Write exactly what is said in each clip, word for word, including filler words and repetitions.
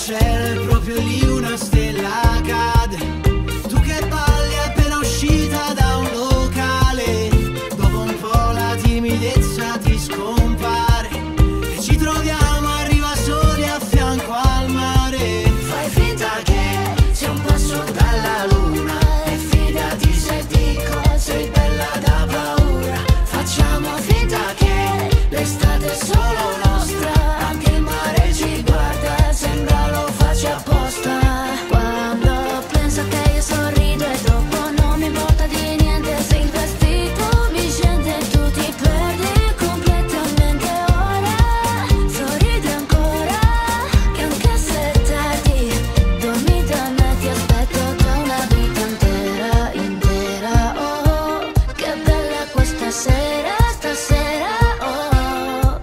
cielo è proprio lì una stella cade. Tu che balli appena uscita da un locale, dopo un po' la timidezza ti scompare e ci troviamo arriva soli a fianco al mare. Fai finta che sia un passo dalla luna e fidati se dico sei bella da paura. Facciamo finta che l'estate è solo nostra, anche il mare ci guarda, sembra lo faccia apposta. Quando penso che io sorrido e dopo non mi importa di niente, se il vestito mi scende e tu ti perdi completamente. Ora sorridi ancora, che anche se è tardi, dormi da me, ti aspetto da una vita intera, intera. Oh, che bella questa sera, stasera, oh.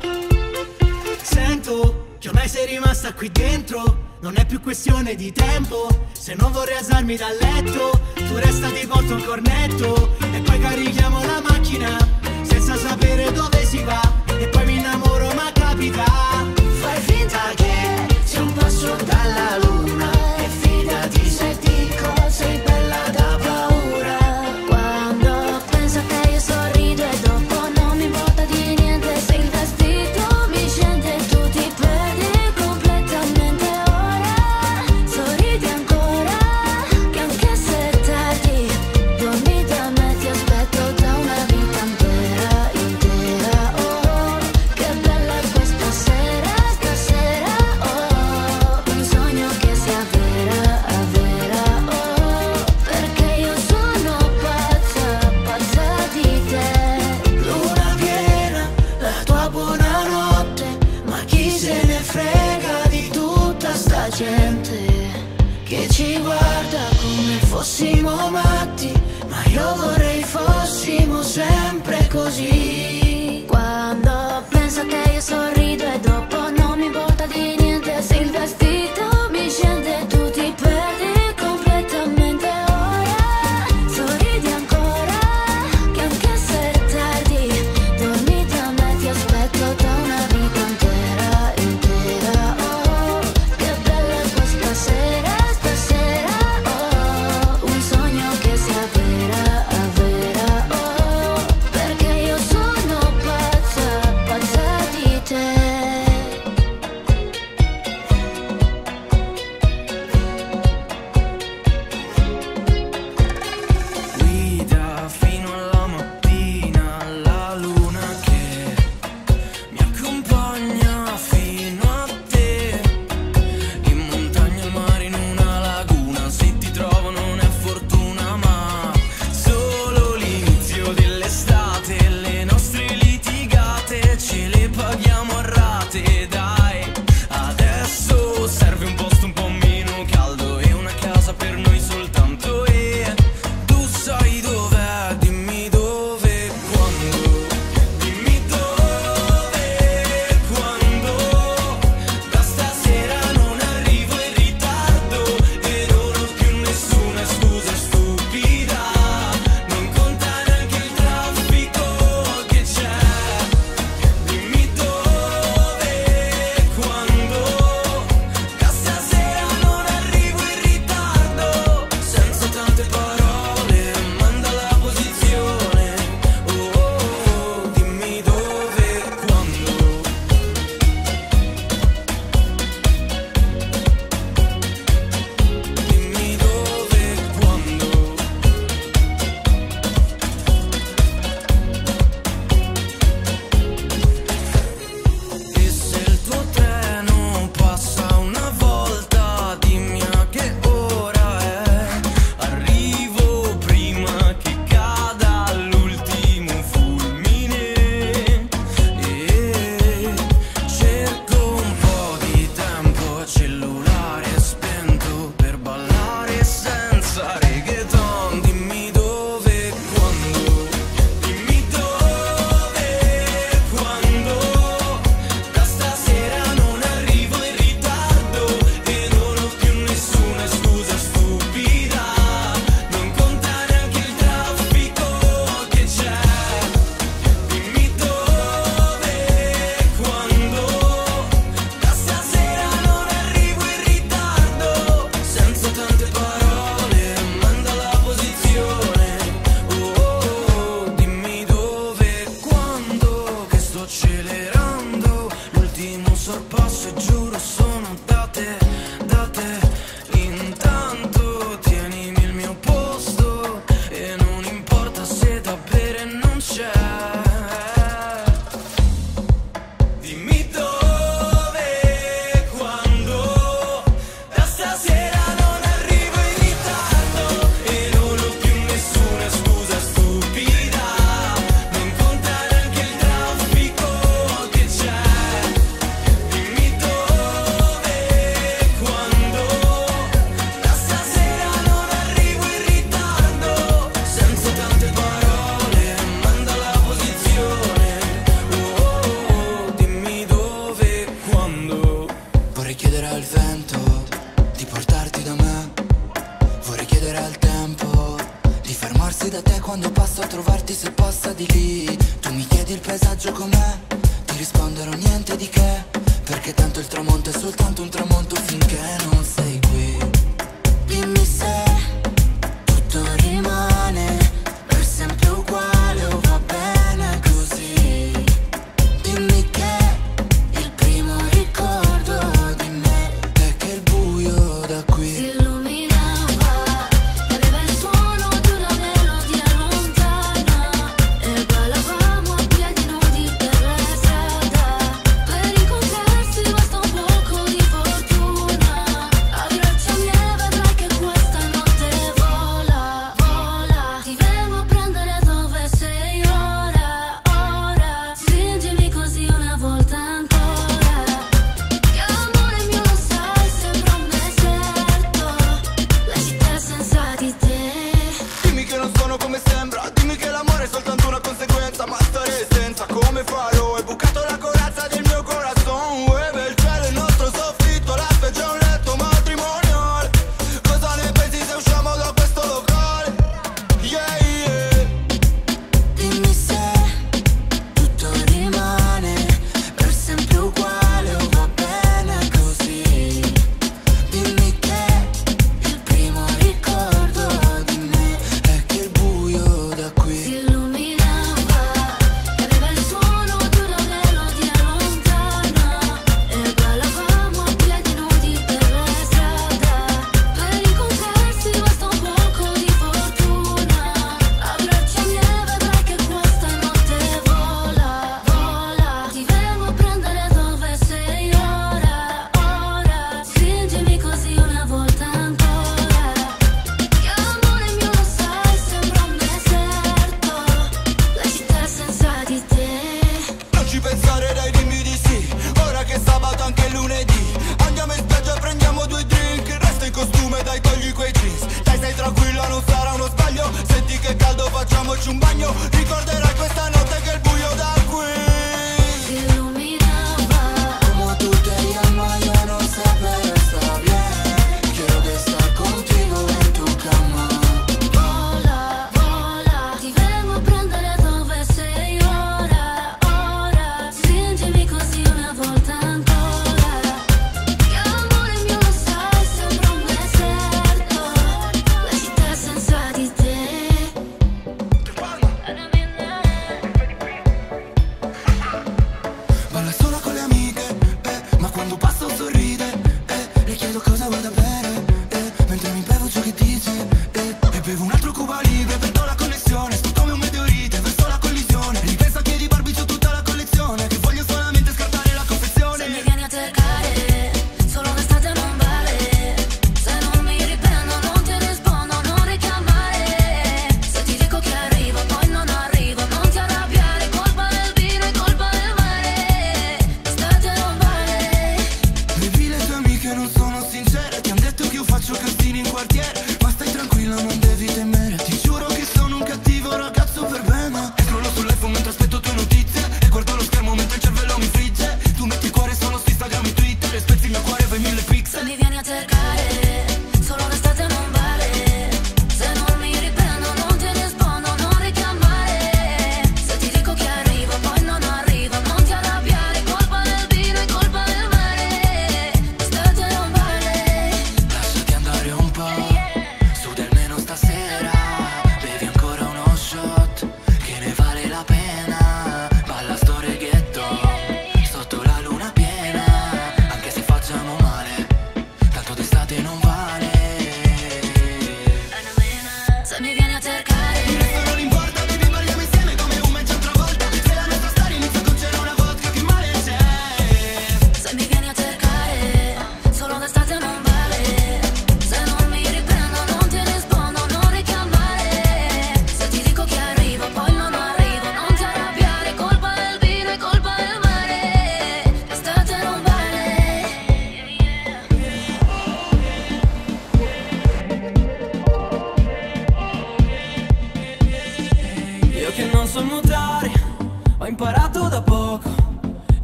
Sento che ormai sei rimasta qui dentro, non è più questione di tempo. Se non vorrei alzarmi dal letto, tu resta, ti porto un cornetto e poi carichiamo la macchina senza sapere dove si va. E poi mi innamoro ma capita. Fai finta che sia un passo dalla luna e fidati se dico sei bella da paura. Quando penso che io sorrido e dopo non mi importa di niente, se il vestito mi scende e tu ti perdi completamente. Ora sorridi ancora, che anche se è tardi, dormi da me, ti aspetto da una vita intera, intera. Oh, che bella questa sera, stasera, oh. Un sogno che sia vera, vera, oh. Perché io sono pazza, pazza di te. Luna piena, la tua buonanotte, ma chi se ne frega di tutta sta gente che ci guarda come fossimo matti, ma io vorrei fossimo sempre così. Quando penso che io sorrido e dopo non mi importa di niente, se il vestito mi scende e tu ti perdi completamente. Ora sorridi ancora, che anche se è tardi, dormi da me, ti aspetto da una vita intera, intera. Oh, che bella questa sera, stasera, oh. Un sogno che sia vera, vera, oh. Perché io sono pazza, sperando l'ultimo sorpasso e giuro sono da te, da te. Intanto tienimi il mio posto e non importa se da bere non c'è. Dimmi dove, quando, da stasera non arrivo in ritardo e non ho più nessuna scusa stupida, non conta neanche il traffico che c'è. Dimmi dove, quando, da stasera non arrivo in ritardo, senza tante parole, manda la posizione. Oh, oh, oh, dimmi dove, quando. Vorrei chiedere al vento di portarti da me, vorrei chiedere al tempo di fermarsi da te quando passo a trovarti, se passa di lì. Tu mi chiedi il paesaggio com'è, ti risponderò niente di che, perché tanto il tramonto è soltanto un tramonto finché non sei qui. Dimmi se tutto rimane per sempre uguale o va bene così. Dimmi che il primo ricordo di me è che il buio da qui Si illuminava e aveva il suono di una melodia lontana e ballavamo a piedi nudi per la strada. Per incontrarsi basta un poco di fortuna.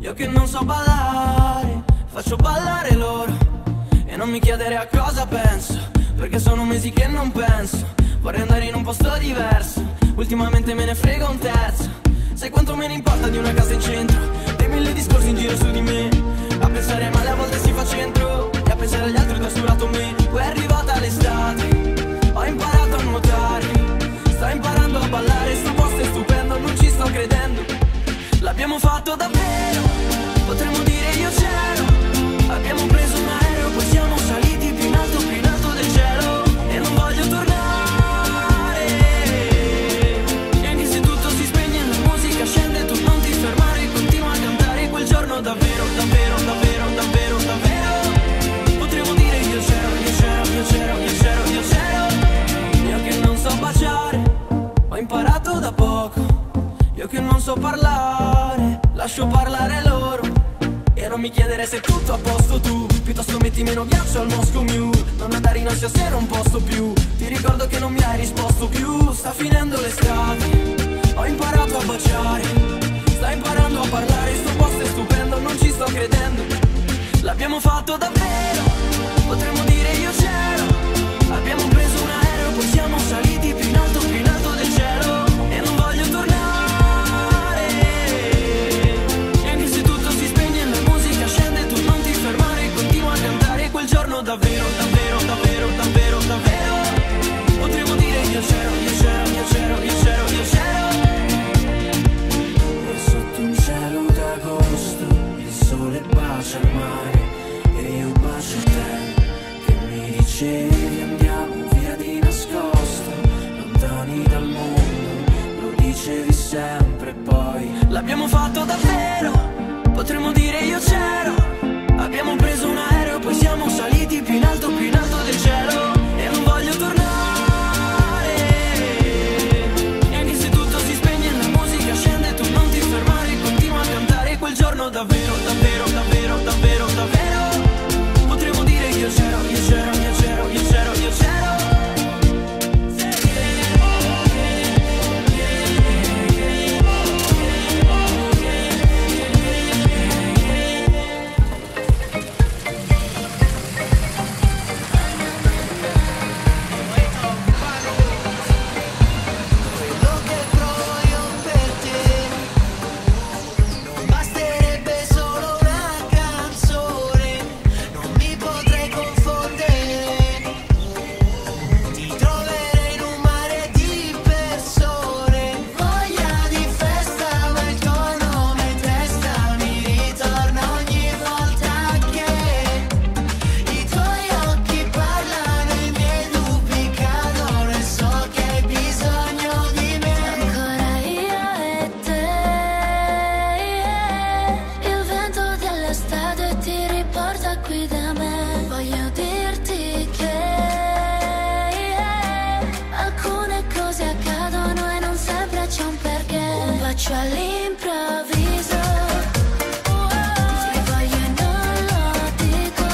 Io che non so ballare, faccio ballare loro. E non mi chiedere a cosa penso, perché sono mesi che non penso. Vorrei andare in un posto diverso, ultimamente me ne frega un terzo. Sai quanto me ne importa di una casa in centro, dei mille discorsi in giro su di me. A pensare male a volte si fa centro, e a pensare agli altri ho trascurato me. Poi è arrivata l'estate, ho imparato a nuotare. Sto imparando a ballare, sto posto è stupendo, non ci sto credendo. L'abbiamo fatto davvero, potremmo dire io c'ero. Abbiamo preso un aereo, poi siamo saliti più in alto, più in alto del cielo. E non voglio tornare, e anche se tutto si spegne e la musica scende, tu non ti fermare, continua a cantare quel giorno davvero, davvero, davvero, davvero, davvero. Potremmo dire io c'ero, io c'ero, io c'ero, io c'ero, io c'ero. Io che non so baciare, ho imparato da poco. Io che non so parlare, lascio parlare loro. E non mi chiedere se è tutto a posto tu, piuttosto metti meno ghiaccio al Moscow Mule. Non andare in ansia se non posso più, ti ricordo che non mi hai risposto più. Sta finendo l'estate, ho imparato a baciare. Sta imparando a parlare, sto posto è stupendo, non ci sto credendo. L'abbiamo fatto davvero, potremmo dire io c'ero. Abbiamo preso un aereo, poi siamo saliti più in alto, più in alto del cielo. E non voglio tornare, e anche se tutto si spegne e la musica scende, tu non ti fermare, continua a cantare quel giorno davvero, davvero, davvero, davvero, davvero. Potremmo dire io c'ero, io c'ero, io c'ero, io c'ero, io c'ero. E sotto un cielo d'agosto il sole bacia il mare e io bacio te, che mi dicevi andiamo via di nascosto, lontani dal mondo, lo dicevi sempre poi. L'abbiamo fatto davvero, potremmo dire io c'ero. Abbiamo preso un aereo, poi siamo saliti più in alto, più in alto del cielo. E non voglio tornare, e anche se tutto si spegne e la musica scende, tu non ti fermare, continua a cantare quel giorno davvero, davvero, davvero, davvero, davvero. Potremmo dire io c'ero, io c'ero, io c'ero, io c'ero, io c'ero. Quello che provo io per te non basterebbe solo una canzone, non mi potrei confondere, ti troverei in un mare di persone. Voglia di festa, ma il tuo nome in testa mi ritorna ogni volta che i tuoi occhi parlano, i miei dubbi cadono e so che hai bisogno di me. Ancora io e te, il vento dell'estate ti riporta qui da me. Voglio dirti che alcune cose accadono e non sempre c'è un perché. Un bacio all'improvviso, ti voglio e non lo dico,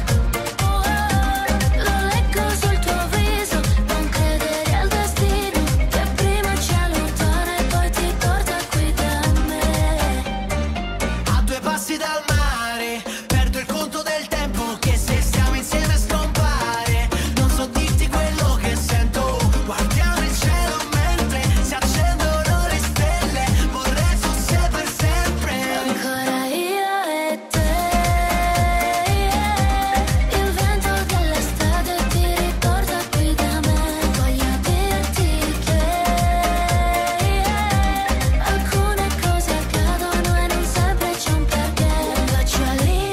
lo leggo sul tuo viso. Non credere al destino che prima ci allontana e poi ti porta qui da me. A due passi dal mare, perdo il conto del tempo che se stiamo insieme scompare. Non so dirti quello che sento, guardiamo il cielo mentre si accendono le stelle. Vorrei fosse per sempre. Ancora io e te, il vento dell'estate ti riporta qui da me. Voglio dirti che alcune cose accadono e non sempre c'è un perché. Un bacio all'improvviso,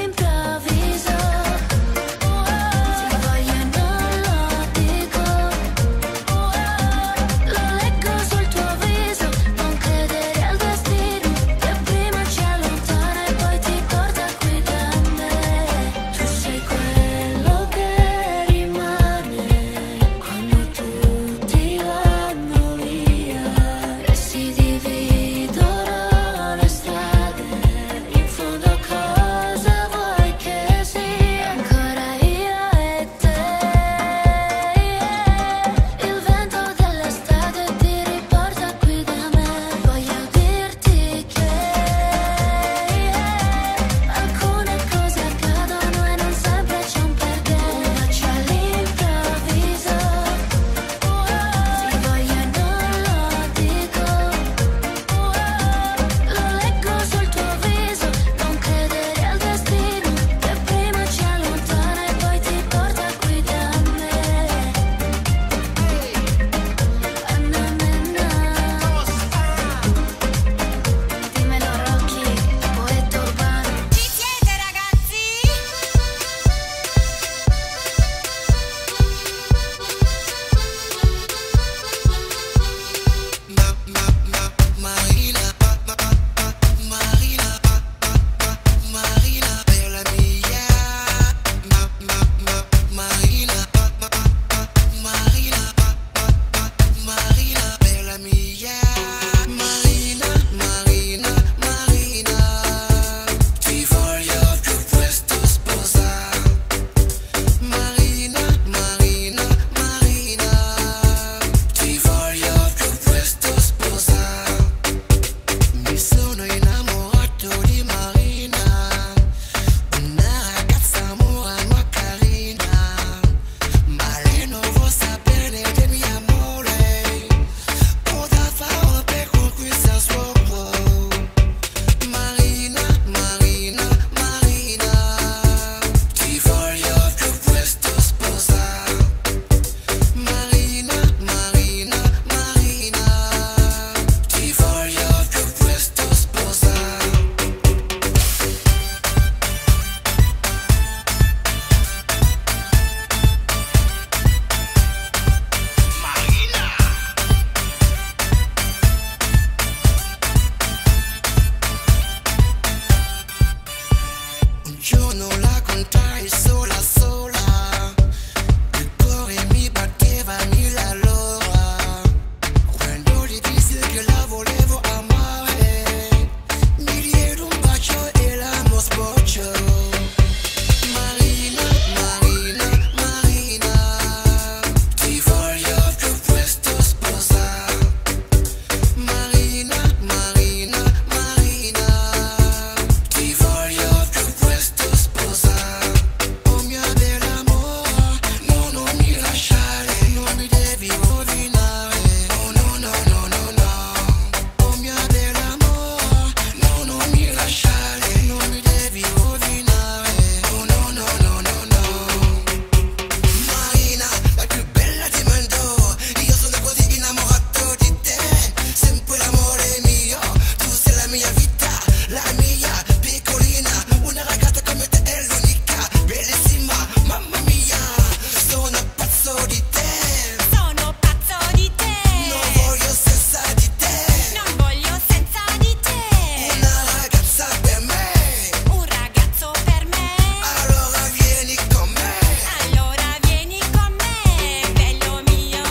giorno la contai sola sola, il cuore mi batteva mille all'ora. Quando gli dissi che la volevo amare, mi diede un bacio e l'amo sbocciò. Marina, Marina, Marina, ti voglio più presto sposare. Marina, Marina, Marina, ti voglio più presto sposare. Oh mia bella amore, no, non mi lasciare, non mi devi rovinare. Oh no, no, no, no, no. Oh mia bella amore, no, non mi lasciare, non mi devi rovinare. Oh no, no, no, no, no. Marina, la più bella di mondo, io sono così innamorato di te. Sempre l'amore mio, tu sei la mia vita, la mia piccolina. Una ragazza come te è l'unica, bellissima, mamma mia. Sono pazzo di te, Sono pazzo di te, non voglio senza di te. non voglio senza di te. Una ragazza per me, Un ragazzo per me, allora vieni con me. allora vieni con me, bello mio.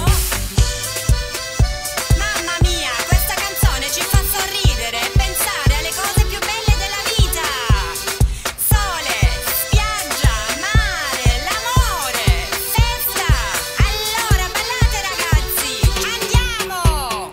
Mamma mia, questa canzone ci fa sorridere e pensare alle cose più belle della vita. Sole, spiaggia, mare, l'amore, festa. Allora ballate ragazzi, andiamo!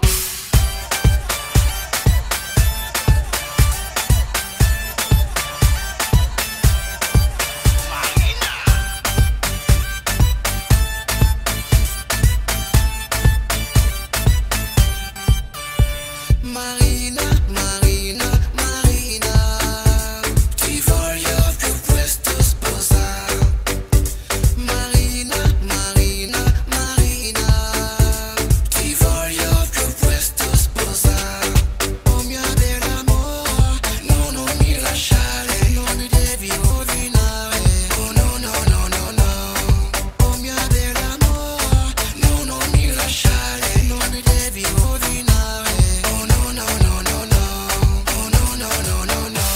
Marina, Marina, Marina, ti voglio più presto sposare. Marina, Marina, Marina, ti voglio più presto sposare. Oh mia bella amore, no, non mi lasciare, non mi devi rovinare. Oh no, no, no, no, no. Oh mia bella amore, no, non mi lasciare, non mi devi rovinare. Oh no, no, no, no, no. Oh no, no, no, no, no.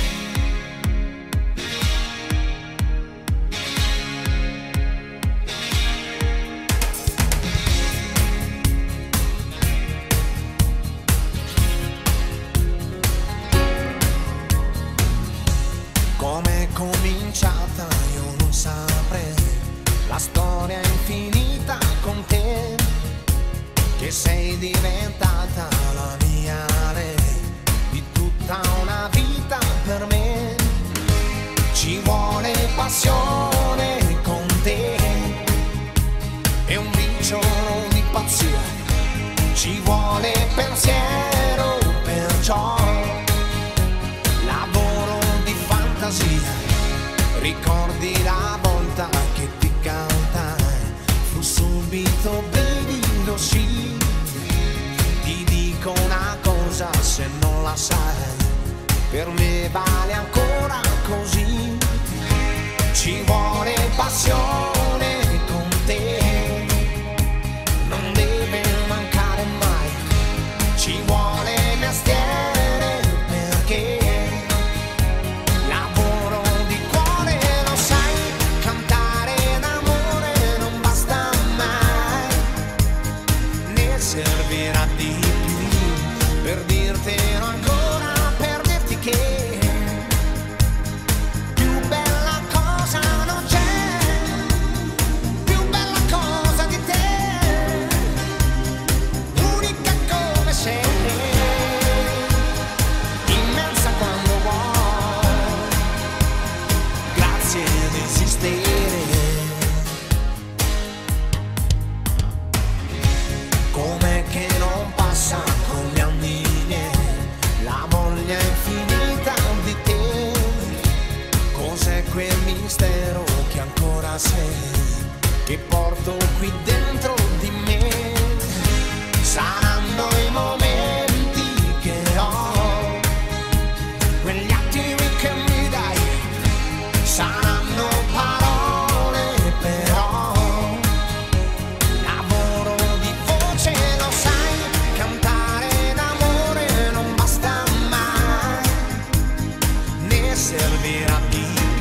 Com'è cominciata io non saprei, la storia è infinita con te, che sei diventata la mia re, di tutta una vita per me. Ci vuole passione con te, è un briciolo di pazzia, ci vuole pensiero, perciò lavoro di fantasia. Ricordi la volta che ti cantai, fu subito brivido, sì. Ti dico una cosa, se non la sai, per me vale ancora così. Ci vuole passione con te, non deve mancare mai. Ci vuole mestiere perché lavoro di cuore, lo sai, cantare d'amore non basta mai, ne servirà di più per dirtelo ancora, per dirti che più bella cosa non c'è, più bella cosa di te, unica come sei, immensa quando vuoi, grazie di esistere. Com'è che non passa con gli anni miei la voglia infinita di te? Cos'è quel mistero che ancora sei, che porto qui dentro di me? Saranno i momenti che ho, quegli attimi che mi dai, saranno parole però, lavoro di voce, lo sai, cantare d'amore non basta mai, ne servirà di più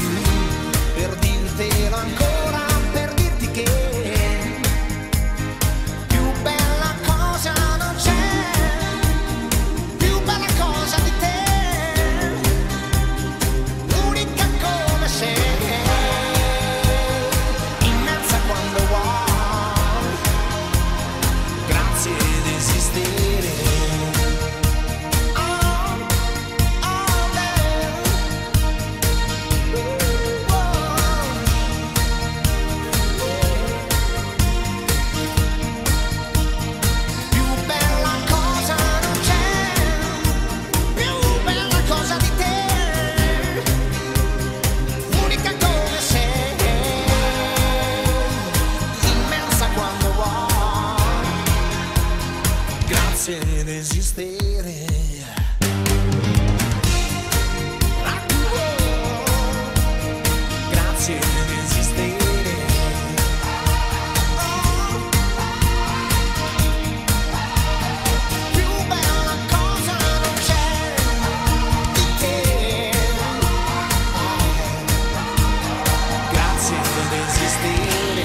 dirtelo ancora, per dirti che più bella cosa non c'è, più bella cosa di te, unica come sei, immensa quando vuoi, grazie ad esistere. Ed esistere. Grazie ad esistere. Più bella cosa non c'è di te. Grazie ad esistere.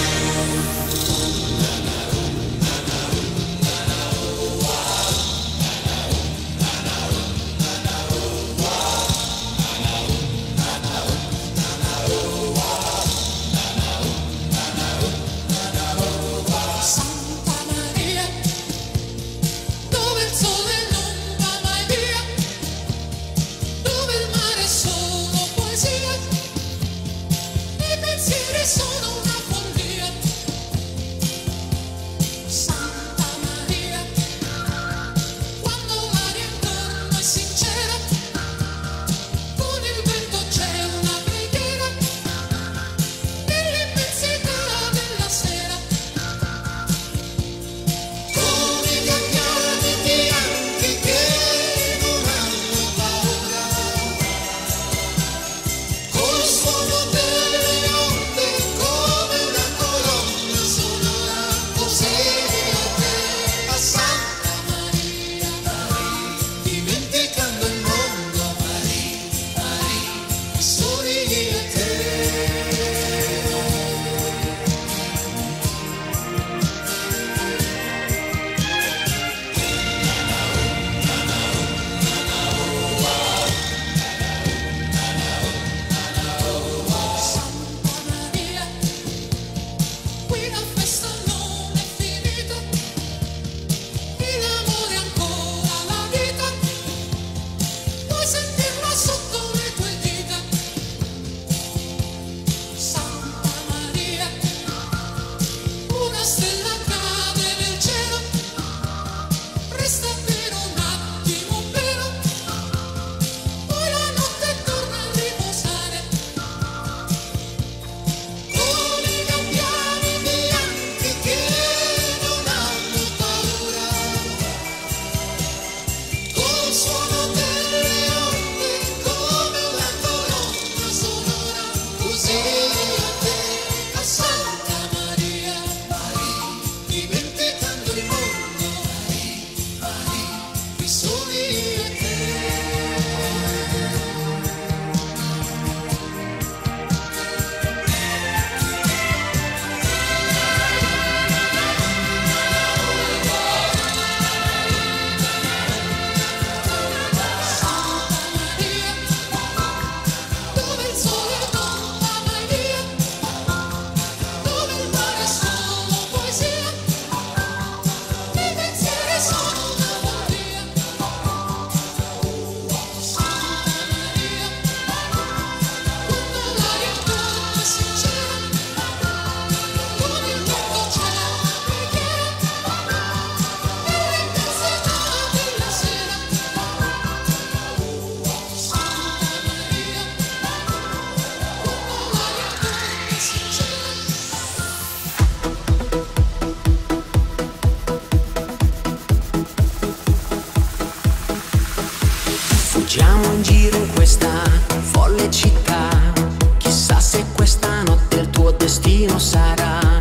Viaggiamo in giro in questa folle città, chissà se questa notte il tuo destino sarà.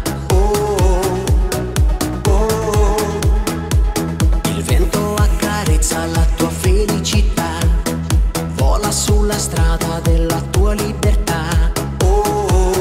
Oh, oh, oh. Il vento accarezza la tua felicità, vola sulla strada della tua libertà. Oh, oh,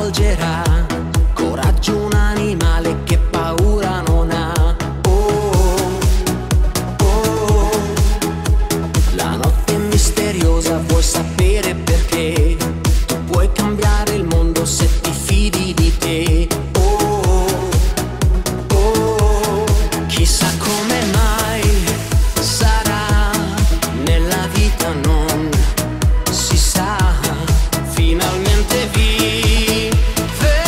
capovolgerà. Coraggio un animale che paura non ha. Oh, oh, la notte è misteriosa, vuoi sapere perché? Tu puoi cambiare il mondo se ti fidi di te. Oh, oh, chissà come mai sarà nella vita, non si sa. Finalmente vivremo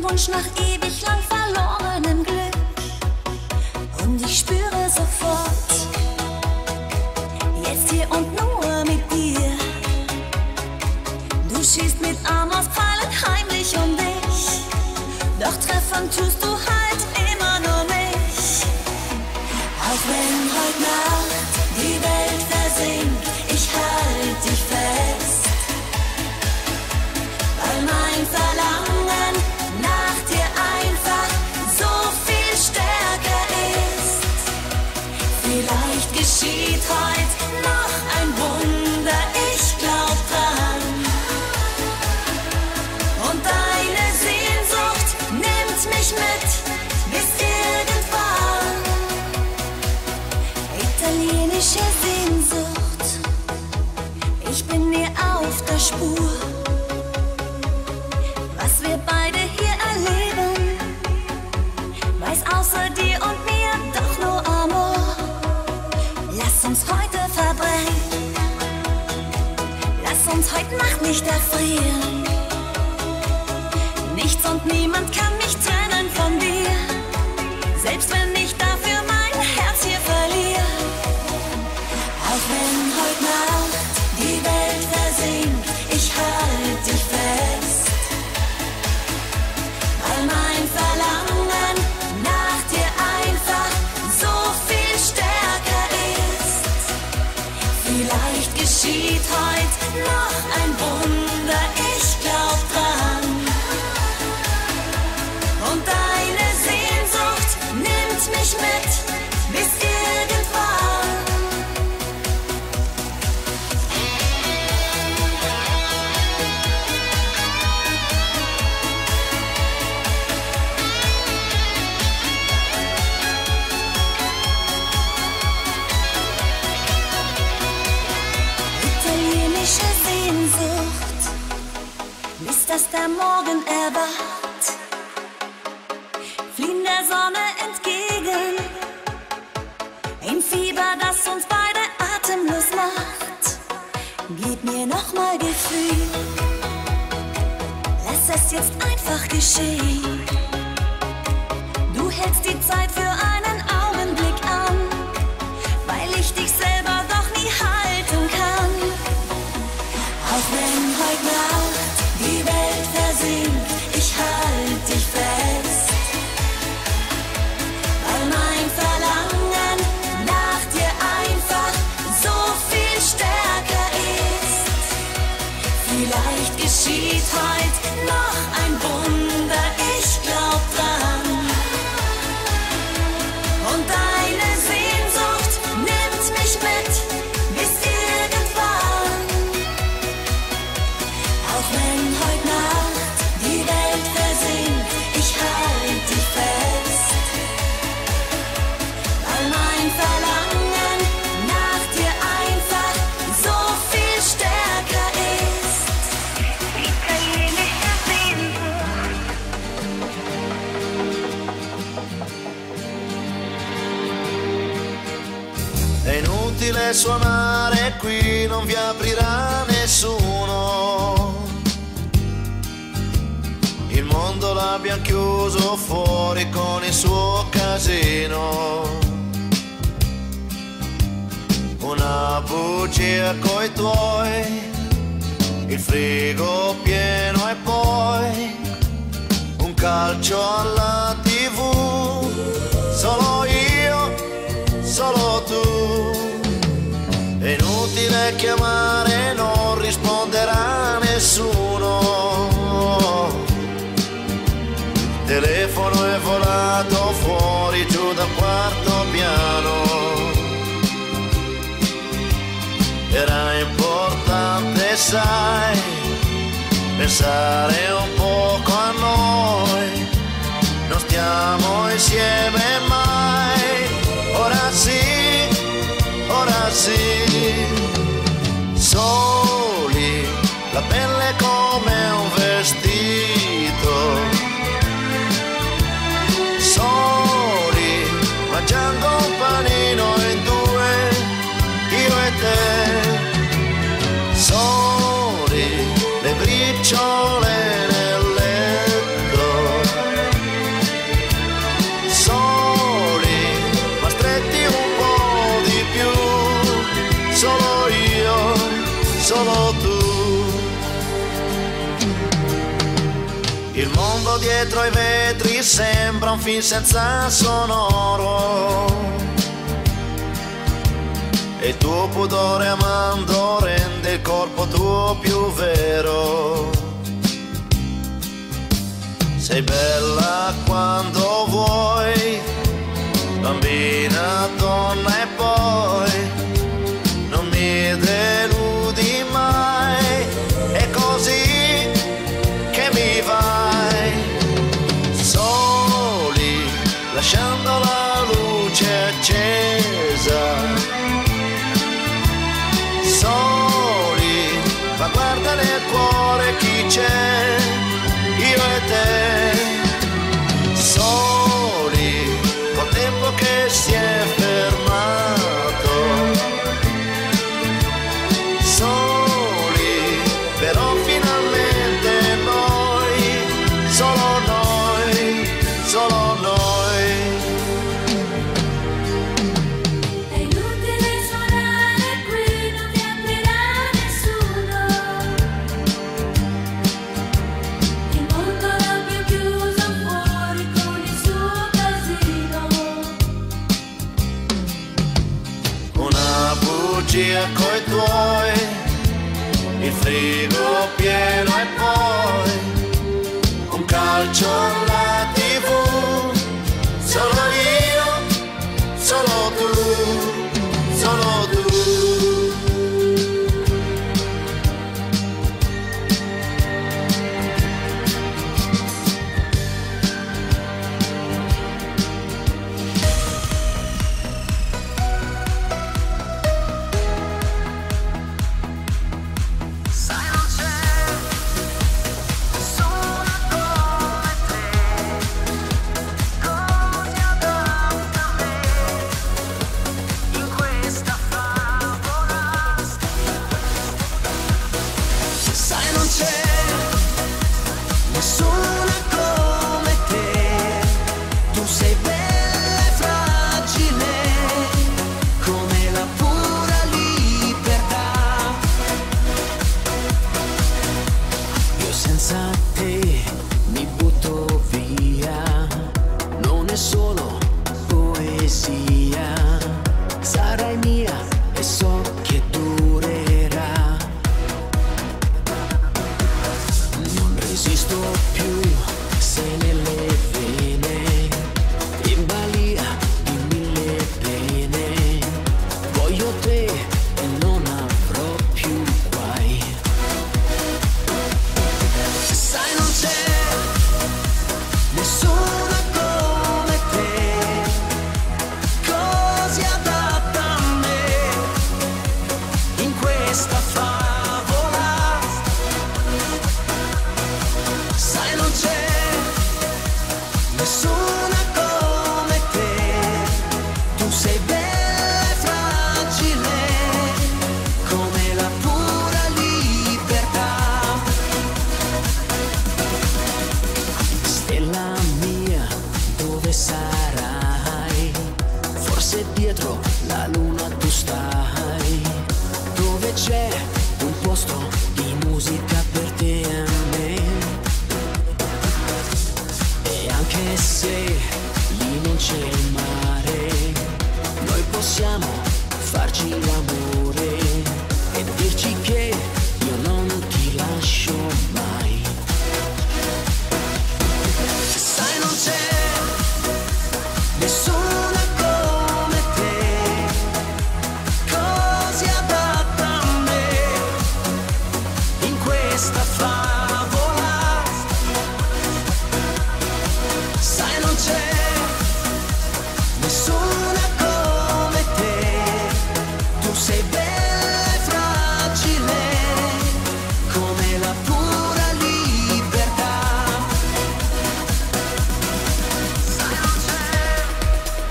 den Wunsch nach ewig lang verlorenem Glück. Und ich spüre sofort, jetzt hier und nur mit dir. Du schießt mit Amorspfeilen heimlich um dich, doch treffen tust du halt immer nur mich. Auch wenn heute Nacht die Welt versinkt, ich halt dich fest, weil mein Verlangen nach dir einfach so viel stärker ist. Vielleicht geschieht heute noch ein Wunder, ich glaub dran. Und deine Sehnsucht nimmt mich mit bis irgendwann. Italienische Sehnsucht, ich bin mir auf der Spur. Was wir beide hier erleben, weiß außer dir und mir doch nur Amor. Lass uns heute verbrennen, lass uns heute Nacht nicht erfrieren. Nichts und niemand kann mich trennen von dir, selbst wenn ich dafür mein Herz hier verliere. Auch wenn heute Nacht die Welt versinkt, ich halt dich fest, weil mein Verlangen nach dir einfach so viel stärker ist. Vielleicht geschieht heute noch ein Wunder, ich glaub dran. Und deine Sehnsucht nimmt mich mit bis irgendwann. Italienische Sehnsucht, bis dass der Morgen erwacht, fliehen der Sonne entgegen, ein Fieber, das uns beide atemlos macht. Gib mir nochmal Gefühl, lass es jetzt einfach geschehen. Du hältst die Zeit für einen Augenblick an, weil ich dich selber doch nie halten kann. Auch wenn heute Nacht die Welt versinkt, ich halt dich fest, weil mein Verlangen nach dir einfach so viel stärker ist. Vielleicht geschieht heute noch ein Wunder, ich glaub dran. Und deine Sehnsucht nimmt mich mit bis irgendwann. Auch wenn heute Nacht die Welt versinkt, ich halt dich fest, weil mein Verlangen nach dir einfach so viel stärker ist. Italienische Sehnsucht. È inutile suonare qui, non vi aprirà nessuno. Il mondo l'abbiamo chiuso fuori con il suo casino. Una bugia coi tuoi, il frigo pieno e poi un calcio alla tivù. Solo io, solo tu. È inutile chiamare, non risponderà nessuno. Il telefono è volato fuori giù dal quarto piano. Era importante, sai, pensare un poco a noi. Non stiamo insieme mai. Ora sì, ora sì. Soli, la pelle come un vestito. Soli, mangiando un panino in due, io e te. Soli, le briciole nel letto. dietro ai vetri sembra un film senza sonoro. E il tuo pudore amando rende il corpo tuo più vero. Sei bella quando vuoi, bambina, donna e poi non mi deludi mai, è così che mi vai. Soli, lasciando la luce accesa, soli, ma guarda nel cuore chi c'è, io e te. Soli, col tempo che si è fermato, soli, però finalmente noi, solo noi, solo noi. È inutile suonare qui, non mi aprirà nessuno. Il mondo l'ha più chiuso fuori con il suo casino. Una bugia coi tuoi, il frigo pieno e poi un calcio alla tivù. Solo io, solo tu, solo tu. Sai non c'è nessuno come te, così adatta a me, in questa favola. Sai non c'è nessuno come te, tu sei bella e fragile come la pura libertà. Io senza te mi butto via, non è solo poesia, sarai mia e so che durerà. Non resisto più se nelle vene, in balia di mille pene, voglio te e non avrò più guai. Sai non c'è nessuno come te, così adatta a me, in questa favola. Sai non c'è nessuno come te, tu sei bella e fragile come la pura libertà. Stella mia, dove sarai? Forse dietro la luna tu stai, dove c'è un posto di musica per te e me. E anche se lì non c'è il mare, noi possiamo farci l'amore e dirci che io non ti lascio mai. Sai non c'è nessuno come te, così adatta a me, in questa favola. Sai non c'è nessuno come te, tu sei bella e fragile come la pura libertà. Sai non c'è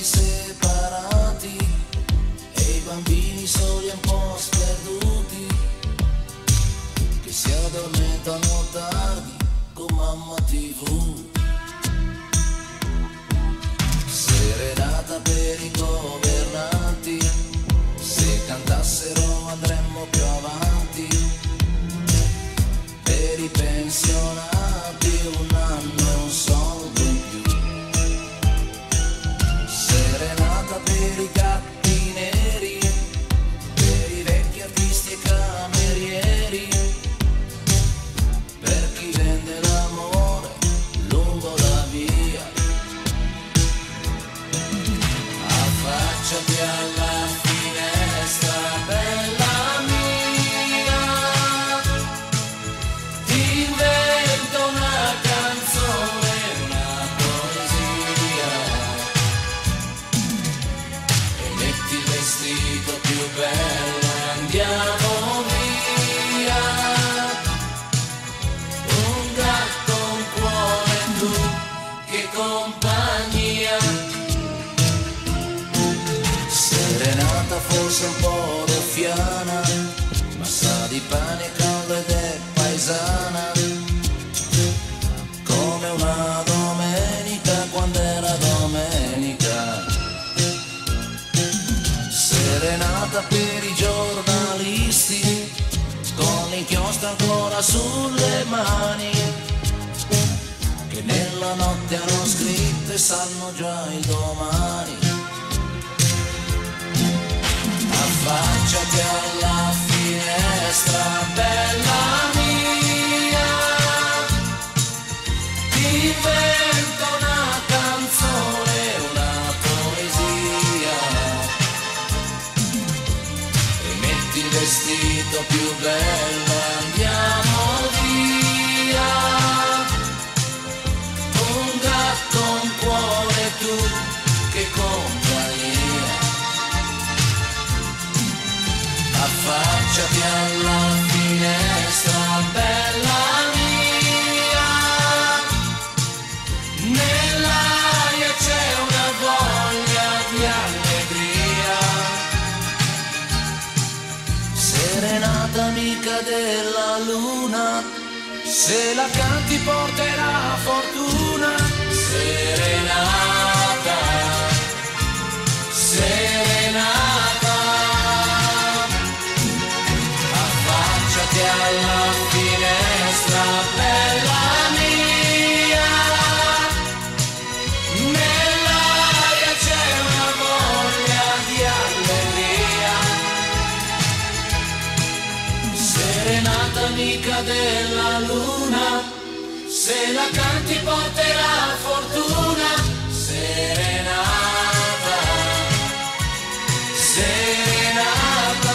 genitori separati e i bambini soli un po' sperduti che si addormentano tardi con mamma tivù. Serenata per i governanti, se cantassero andremmo più avanti. Per i pensionati un anno e un soldo in più. Serenata per i gatti neri, per i vecchi artisti e camerieri, per chi vende l'amore lungo la via. Affacciati alla finestra, bella mia, ti invento una canzone, una poesia, e metti il vestito più bello e andiamo via. Un gatto, un cuore, tu, che compagnia. Serenata forse un po' ruffiana, ma sa di pane caldo ed è paesana, come una domenica quando era domenica. Serenata per i giornalisti, con l'inchiostro ancora sulle mani, che nella notte hanno scritto e sanno già il domani. Affacciati alla finestra, bella mia, ti invento una canzone, una poesia, e metti il vestito più bello e andiamo via. Un gatto, un cuore, tu, che compagnia. Affacciati alla finestra, bella mia, nell'aria c'è una voglia di allegria. Serenata amica della luna, se la canti porterà fortuna. Serenata, serenata, affacciati alla finestra, bella mia, nell'aria c'è una voglia di allegria. Serenata amica della luna, se la canti porterà fortuna. Serenata, serenata.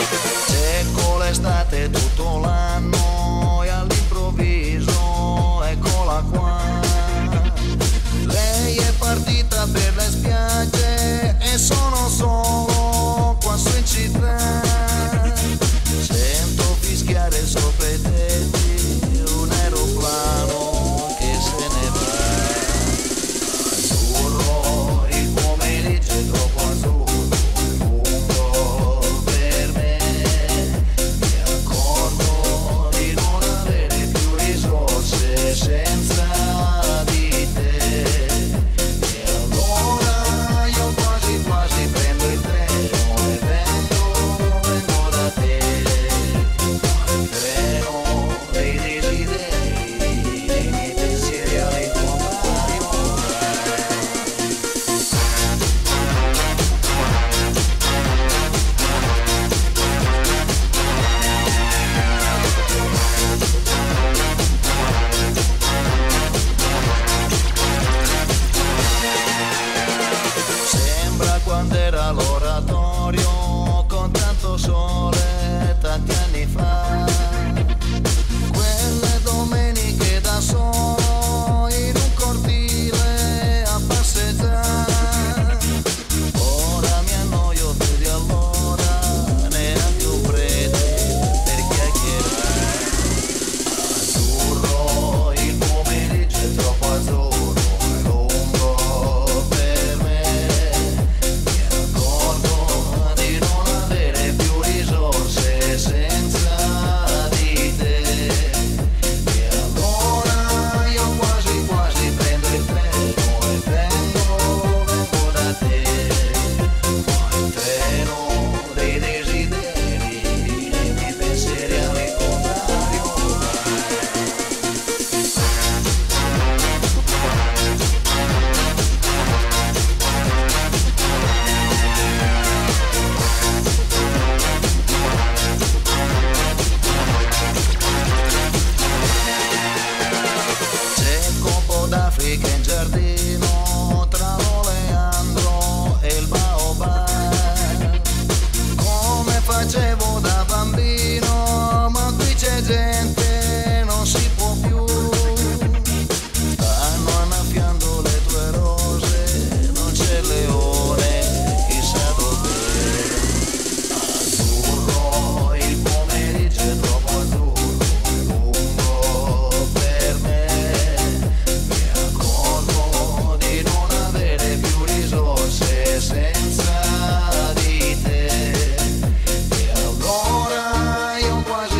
Secco l'estate tutto l'anno e all'improvviso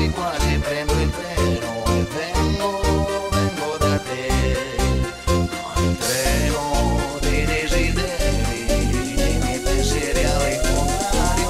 quasi quasi prendo il treno e vengo, vengo da te. Il treno dei desideri, dei miei pensieri al contrario.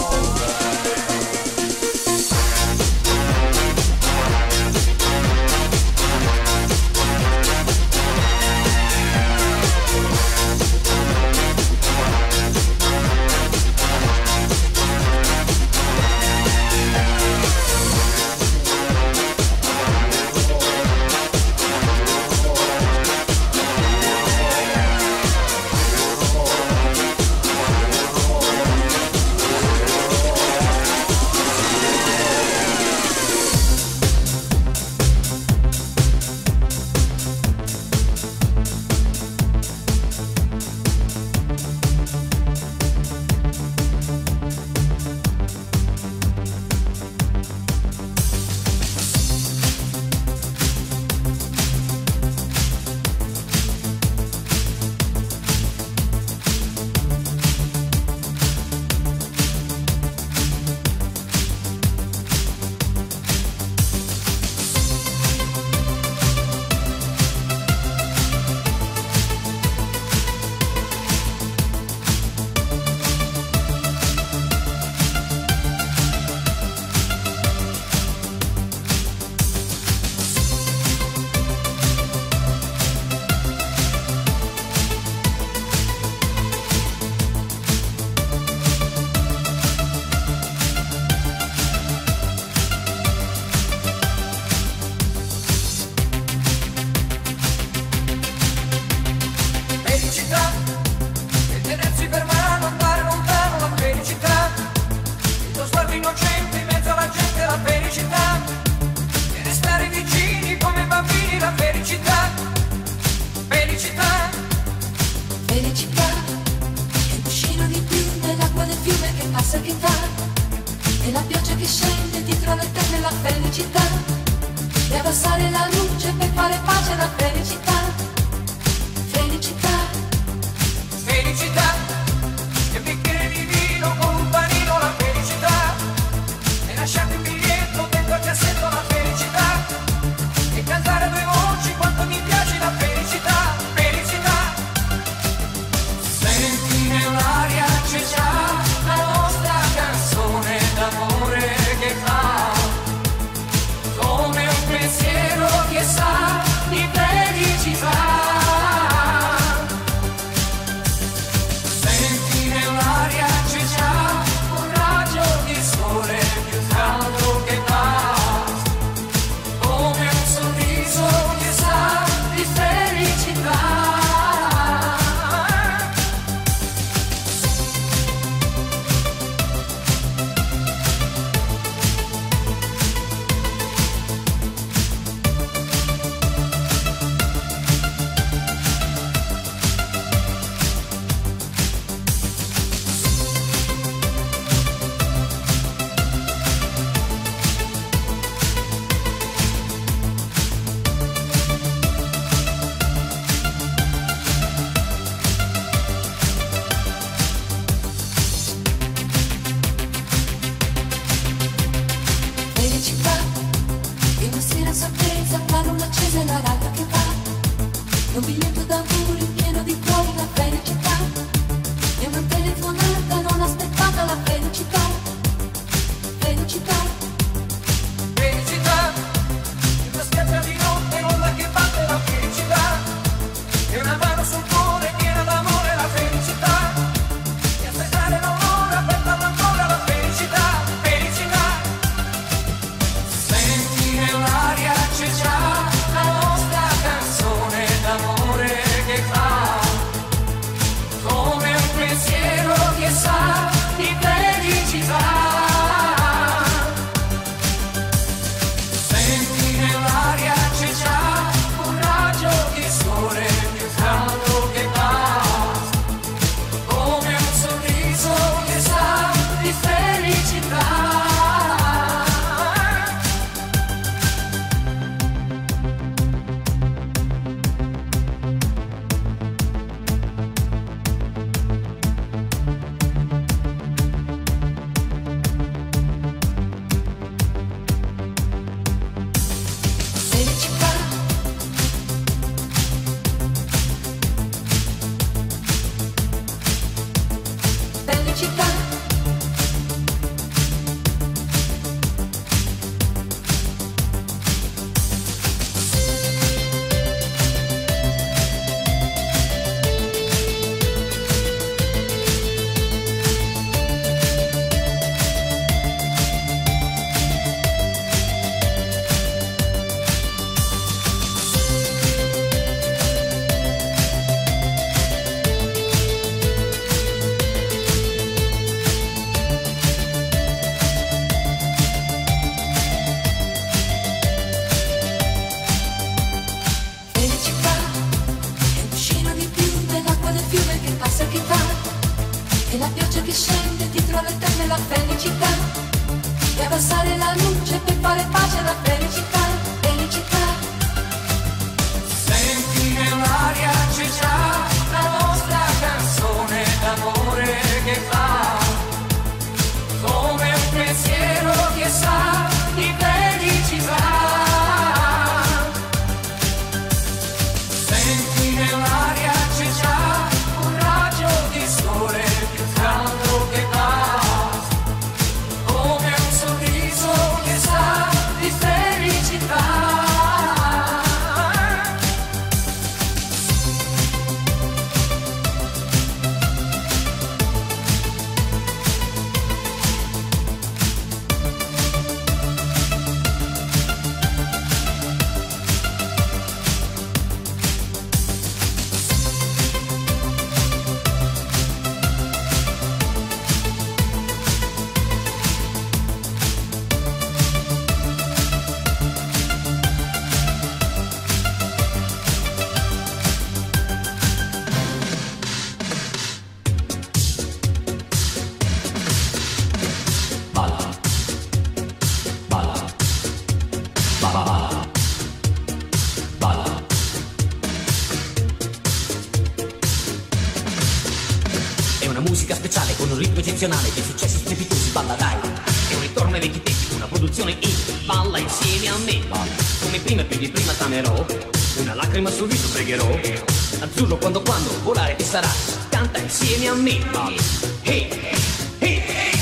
Felicità, e tenersi per mano, andare lontano, la felicità, il tuo sguardo innocente in mezzo alla gente, la felicità, e restare vicini come bambini, la felicità, felicità. Felicità, è un cuscino di più nell'acqua del fiume che passa e che va, e la pioggia che scende dietro le tende, la felicità, e abbassare la luce per fare pace, la felicità, felicità. Felicità, e un bicchiere di vino con un panino, la felicità, e lasciate un biglietto dentro il cassetto, la felicità, e cantare a due voci quanto mi piace, la felicità, felicità. Senti nell'aria c'è già la nostra canzone d'amore che fa, come un pensiero che sa di felicità. Senti nell'aria c'è già un raggio di sole più caldo che va, come un sorriso che sa di felicità. Felicità, e una sera sorpresa, la luna accesa e la radio che va, e un biglietto d'amore pieno di cuori, la felicità, e una telefonata non aspettata, la felicità, felicità. Felicità, una spiaggia di notte, l'onda che batte, la felicità, e una mano sul cuore piena d'amore, la felicità, e aspettare l'aurora per darla ancora, la felicità, felicità. Senti nell'aria c'è già la nostra canzone d'amore che fa, Balla, balla. È una musica speciale con un ritmo eccezionale, di successi strepitosi, balla dai. È un ritorno ai vecchi tempi, una produzione in balla insieme a me. Come prima e più di prima t'amerò, una lacrima sul viso pregherò. Azzurro quando quando volare che sarà, canta insieme a me. Hey, hey, hey.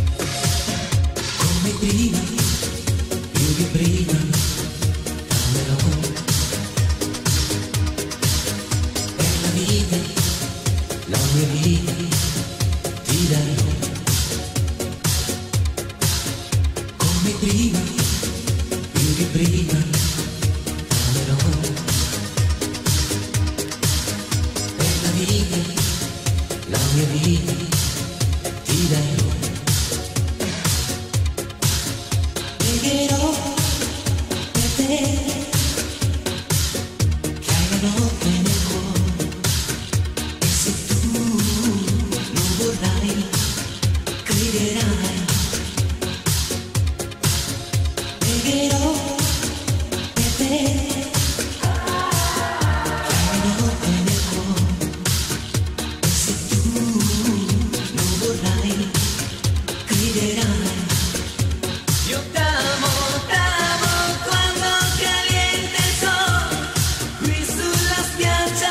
Come prima, più di prima, t'amerò. Per la vita, la mia vita, ti darò. Come prima, più di prima, t'amerò. Per la vita, la mia vita, ti darò. Pregherò per te, che hai la notte nel cuore, e se tu non vorrai, crederai. Pregherò per te, che hai la notte nel cuore, e se tu non vorrai, crederai. Io t'amo, t'amo quando caliente il sole qui sulla spiaggia.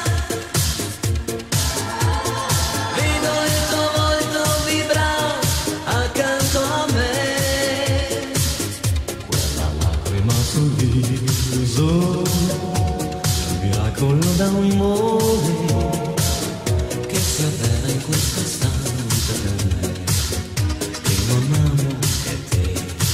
Vedo il tuo volto vibrare accanto a me. Quella lacrima sul viso, miracolo da un amore che si avvera in questo istante per me, che non amo che te.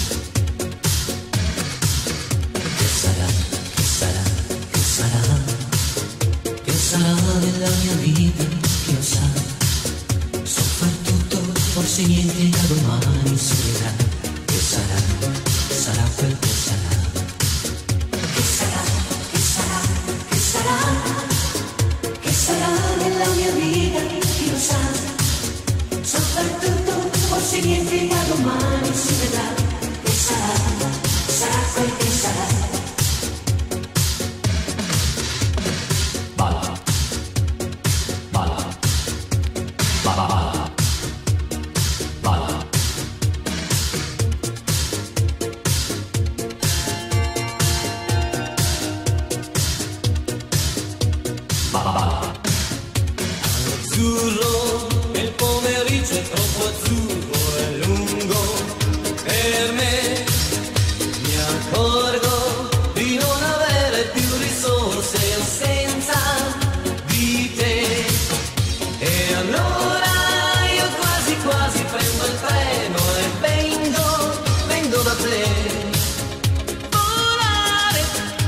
Che sarà, che sarà, che sarà, che sarà della mia vita, chi lo sa. So far tutto, forse niente da domani si vedrà. Che sarà, sarà quel che sarà. Che sarà, che sarà, che sarà, che sarà nella mia vita, chi lo sa. So far tutto, forse niente da domani si vedrà. Che sarà, sarà quel che sarà. Balla, balla, balla, balla, balla. Balla, balla. Azzurro, e il pomeriggio è troppo azzurro e lungo per me. Mi accorgo di non avere più risorse senza di te. E allora io quasi quasi prendo il treno e vengo, vengo da te. Volare,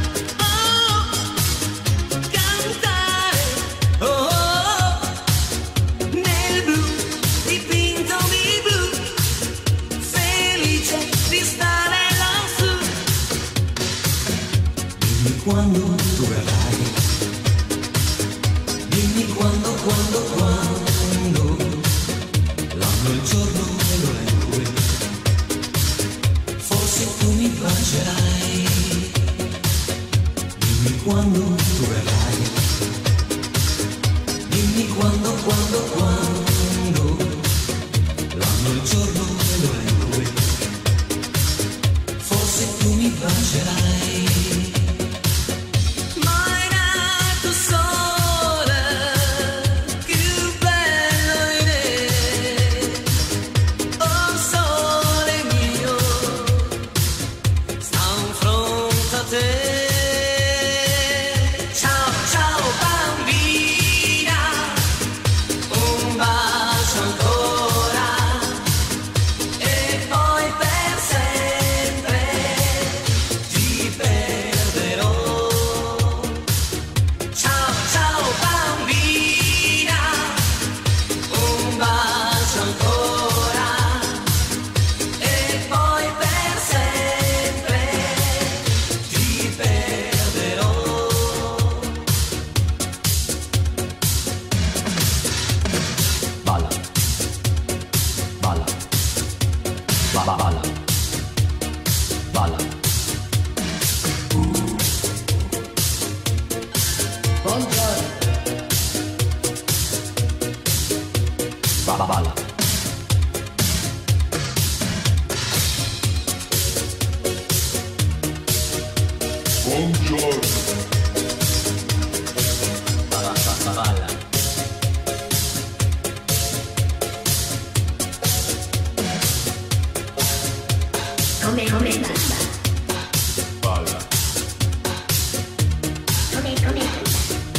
oh, cantare, oh, oh, nel blu, dipintomi blu, felice di stare lassù. Dimmi quando tu verrai, dimmi quando, quando, quando, l'anno, il giorno e l'ora in cui forse tu mi bacerai. Dimmi quando tu verrai, dimmi quando, quando, quando, l'anno, il giorno e l'ora in cui forse tu mi bacerai. Mai nato sole, più bello in te. Oh sole mio, sta in fronte a te. Ciao, ciao bambina, un bacio ancora e poi per sempre ti Come, come, basta. Balla. Come, come, basta.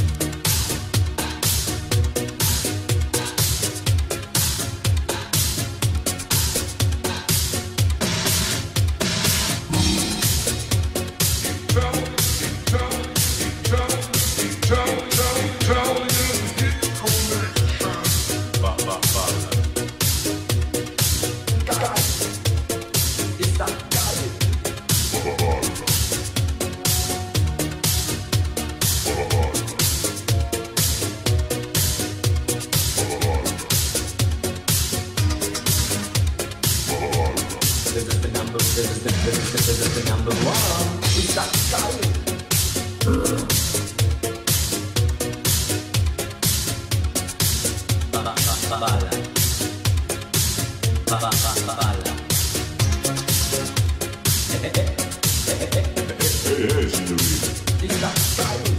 This is the number, this is the, this is the, this is the number one. It's that style. Ba ba ba ba balla. Ba ba ba ba balla. Eh eh eh eh eh eh eh signorina. It's that style.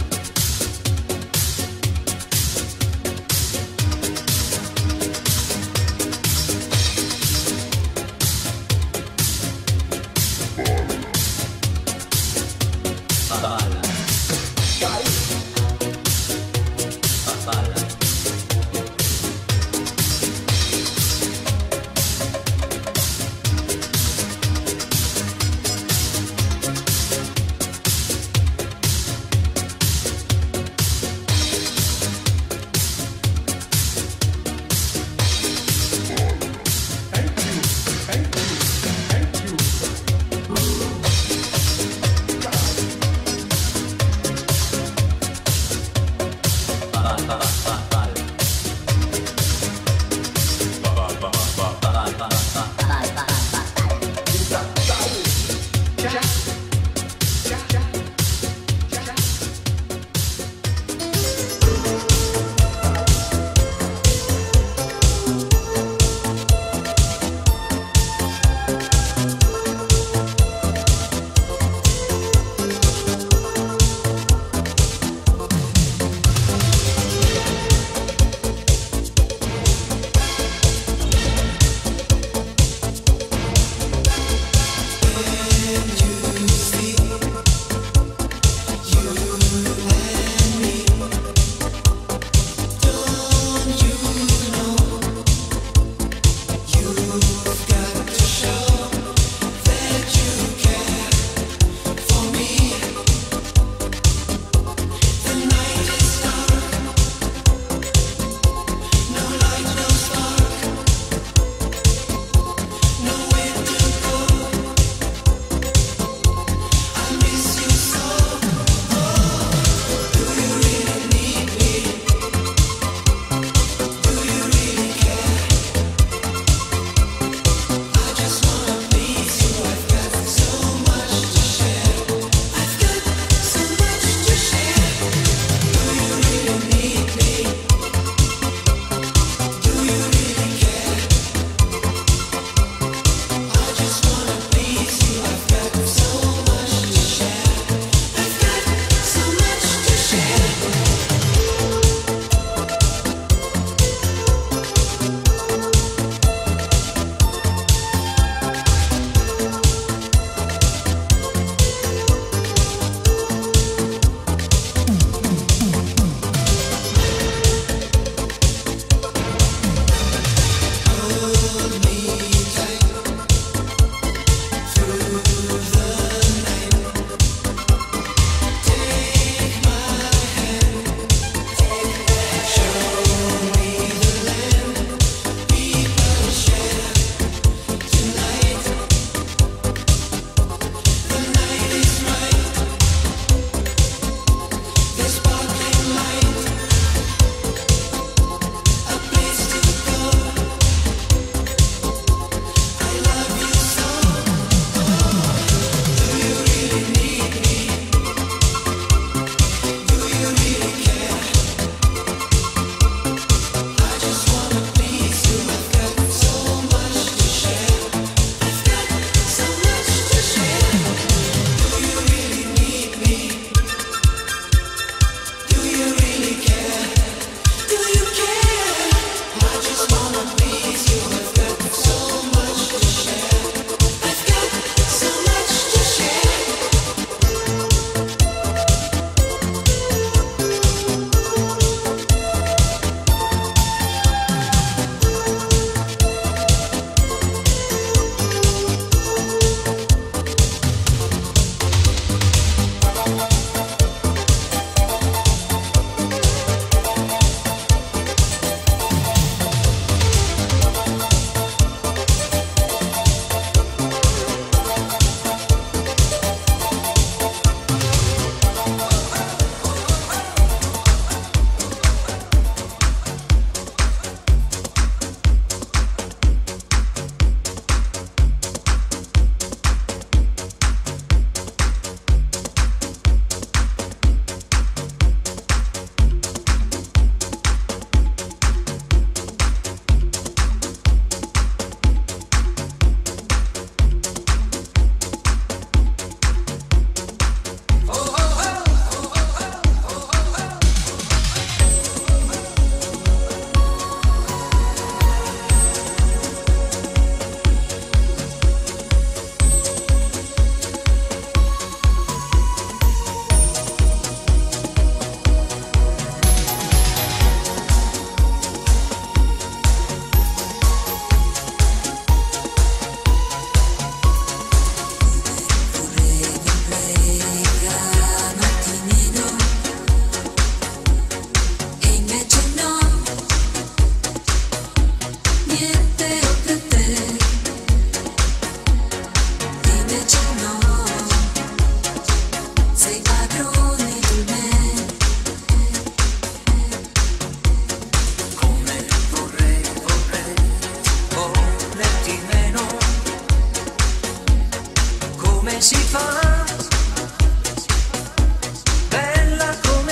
Balla. Balla.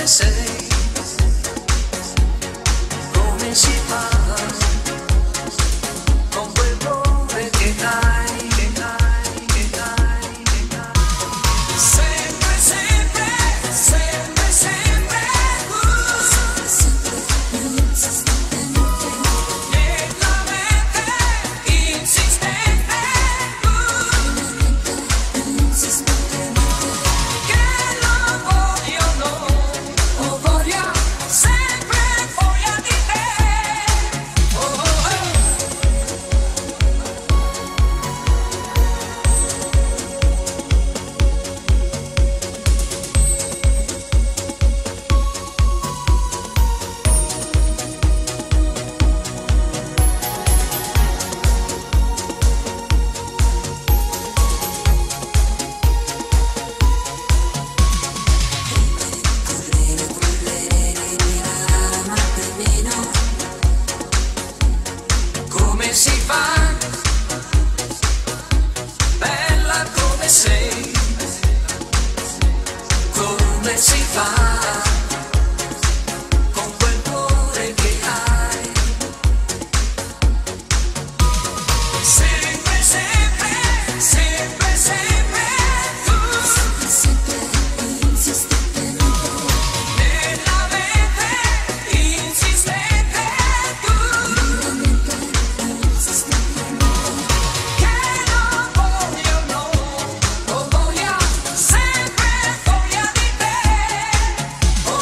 come sei, come si fa con quel cuore che dai, che dai, che dai, che dai. Sempre, sempre, sempre, sempre tu, nella mente insistente tu, che lo voglio, no, ho voglia, sempre voglia di te. Oh, oh, oh. Come si fa? Bella come sei, come si fa con quel cuore che hai? Sempre, sempre, sempre, sempre tu, nella mente insistente tu, che non voglio, no, ho voglia, sempre voglia di te. Oh,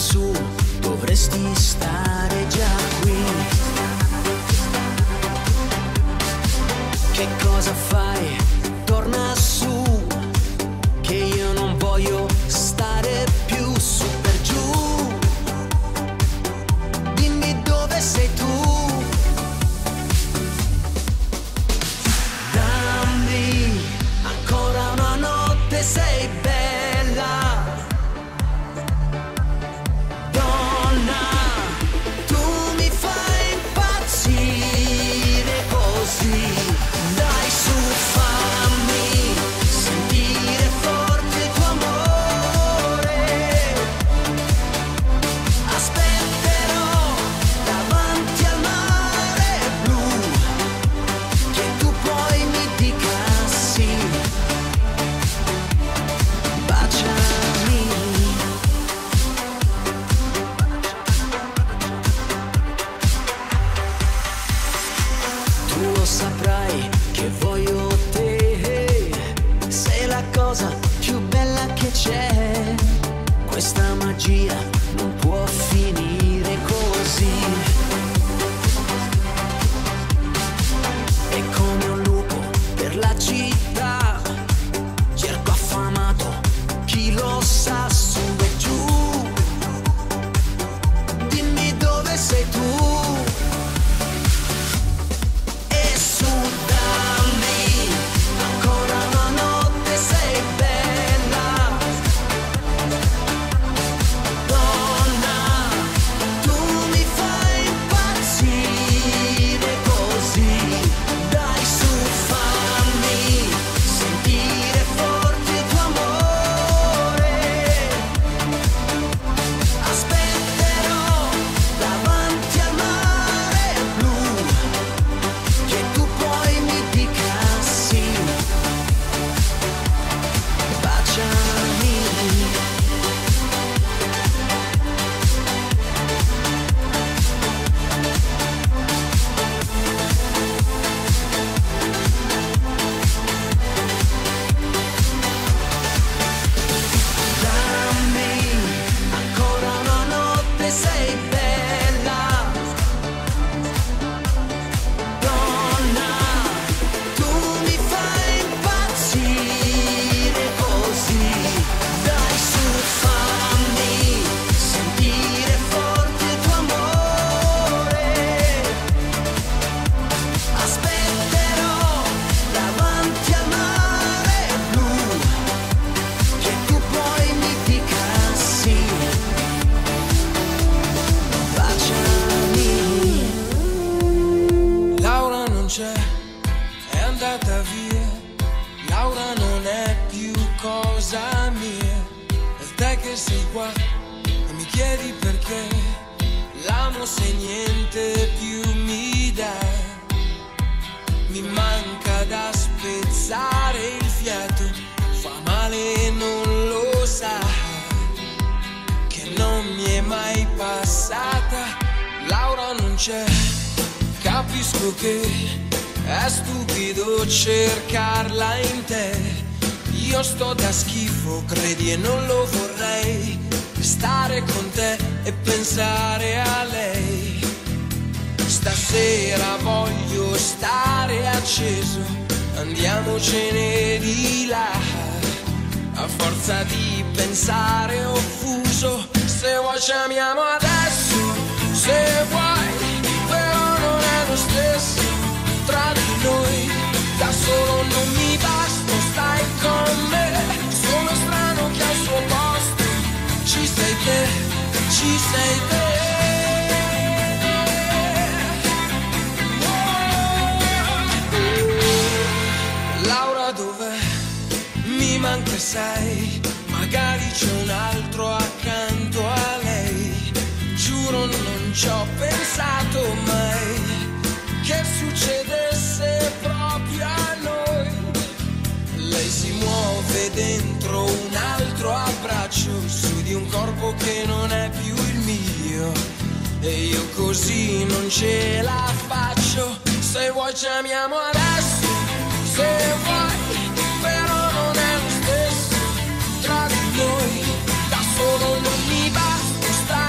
su, dovresti stare già qui. Che cosa fai? Torna su, che io non voglio stare più su per giù. Dimmi dove sei tu. Dammi ancora una notte, sei bella. Donna, tu mi fai impazzire così. Dai su, fammi sentire forte il tuo amore. Aspetterò davanti al mare blu, che tu poi mi dica sì. Baciami. Tu lo saprai che voglio te, sei la cosa più bella che c'è. Questa magia non può finire così. E come un lupo per la città cerco affamato chi lo sa su e giù. Dimmi dove sei tu. E su, dammi ancora una notte, sei bella. Donna, tu mi fai impazzire così. Dai su, fammi sentire forte il tuo amore. Aspetterò davanti al mare blu, che tu poi mi dica sì. Baciami. Dammi ancora una notte, sei bella. Donna, tu mi fai impazzire così. Dai su, fammi sentire forte il tuo amore. Aspetterò davanti al mare blu, che tu poi mi dica sì. Baciami. Laura non c'è, è andata via. Laura non è più cosa mia. E te che sei qua e mi chiedi perché l'amo se niente più mi dà. Mi manca da spezzare il fiato, fa male e non lo sa, che non mi è mai passata. Laura non c'è, capisco che è stupido cercarla in te. Io sto da schifo, credi, e non lo vorrei. Stare con te e pensare a lei. Stasera voglio stare acceso, andiamocene di là. A forza di pensare offuso, se vuoi ci amiamo adesso, se vuoi, però non è lo stesso tra di noi. Da solo non mi basta, stai con me. Sono strano che al suo posto ci sei te, ci sei te. Laura dov'è? Mi manca, sai, magari c'è un altro accanto a lei. Giuro non ci ho pensato mai che succedesse proprio a noi. Lei si muove dentro un altro abbraccio, su di un corpo che non è più il mio. E io così non ce la faccio. Se vuoi ci amiamo adesso, se vuoi, però non è lo stesso tra di noi. Da solo non mi basta,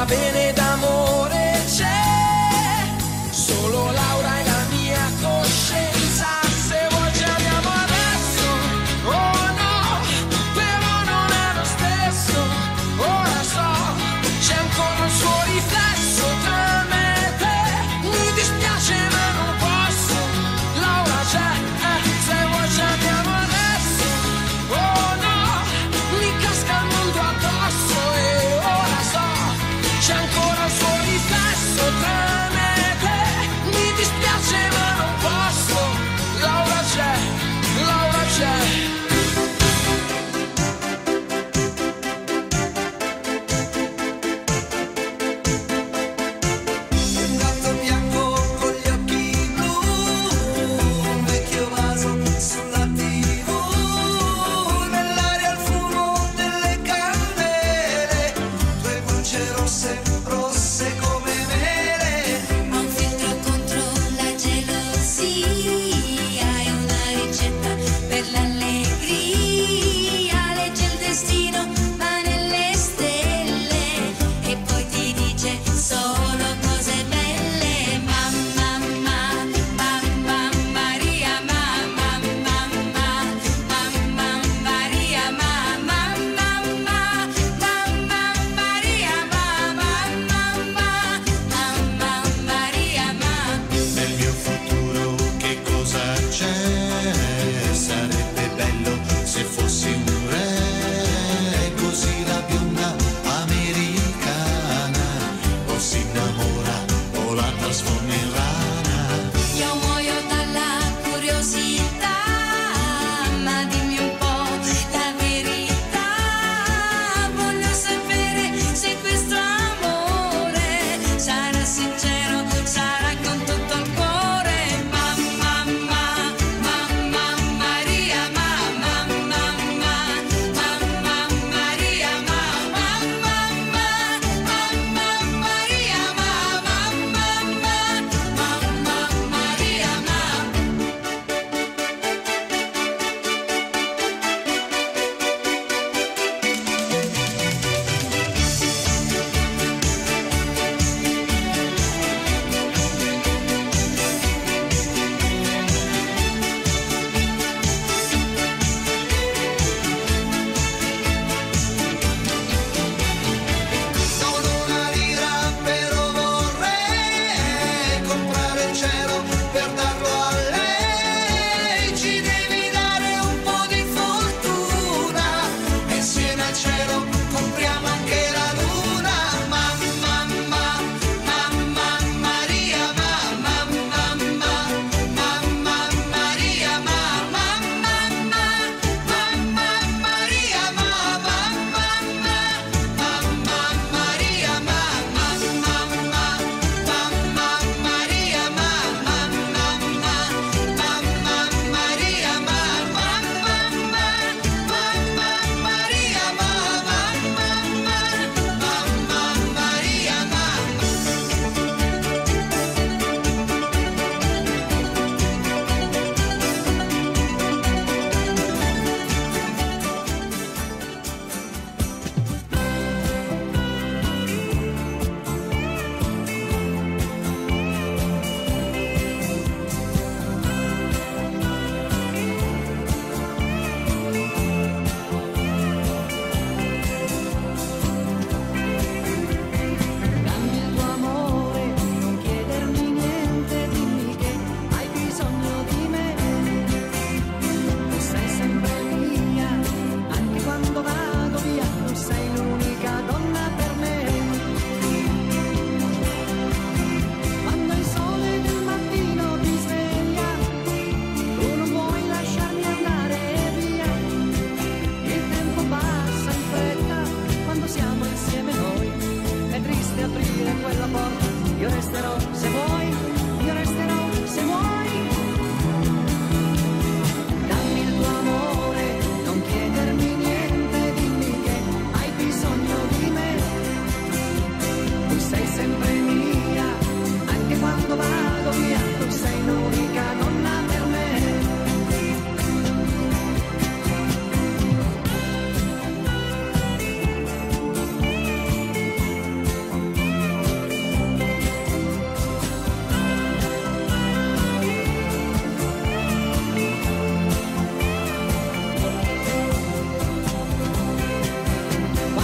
va bene d'amore c'è, solo Laura è la mia coscienza. Se vuoi ci andiamo adesso, oh no, però non è lo stesso. Ora so, c'è ancora il suo riflesso tra me e te. Mi dispiace ma non posso, Laura c'è, eh, se vuoi ci andiamo adesso, oh no, mi casca il mondo addosso. E ora so, c'è ancora il suo riflesso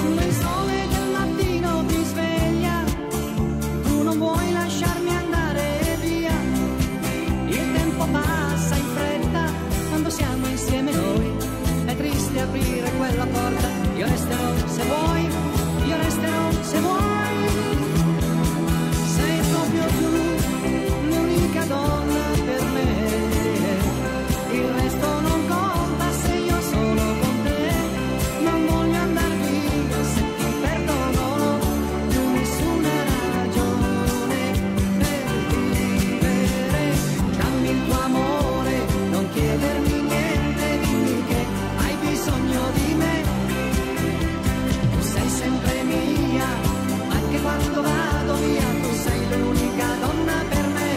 Quando il sole del mattino ti sveglia, tu non vuoi lasciarmi andare via. Il tempo passa in fretta quando siamo insieme noi. È triste aprire quella porta. Io resterò se vuoi, io resterò se vuoi. Sei proprio tu l'unica donna per me. Il resto non conta se io sono con te. Non voglio andar via se ti perdono. Non ho più nessuna ragione per vivere. Dammi il tuo amore, non chiedermi niente, dimmi che hai bisogno di me. Tu sei sempre mia, anche quando vado via. Tu sei l'unica donna per me.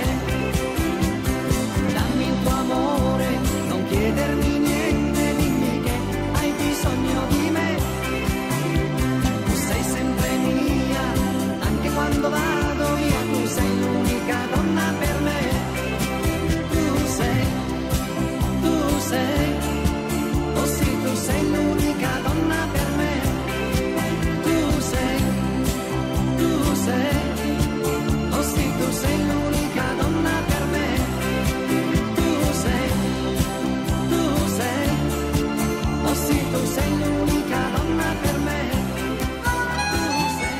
Dammi il tuo amore, non chiedermi niente, dimmi che hai bisogno di me. Tu sei sempre mia, anche quando vado via. Tu sei l'unica donna per me. Tu sei, tu sei, oh sì, tu sei l'unica donna per me. Tu sei, tu sei, oh sì, tu sei l'unica donna per me. Tu sei, tu sei, oh sì, tu sei l'unica donna per me. Tu sei.